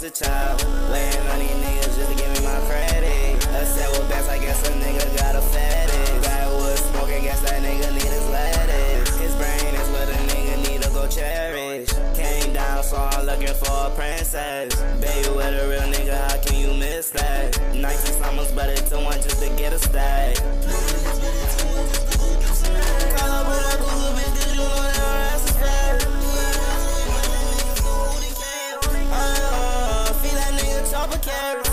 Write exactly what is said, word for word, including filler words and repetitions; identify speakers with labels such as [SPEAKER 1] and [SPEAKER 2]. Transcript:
[SPEAKER 1] was a child. Laying on these niggas just to give me my credit. A set with best, I guess a nigga got a fetish. Backwood smoking, guess that nigga need his lettuce. His brain is what a nigga need to go cherish. Came down, so I'm looking for a princess. Baby, with a real nigga, how can you miss that? nineteen summers, but it's to one just to get a stack. Feel that nigga chopper carry.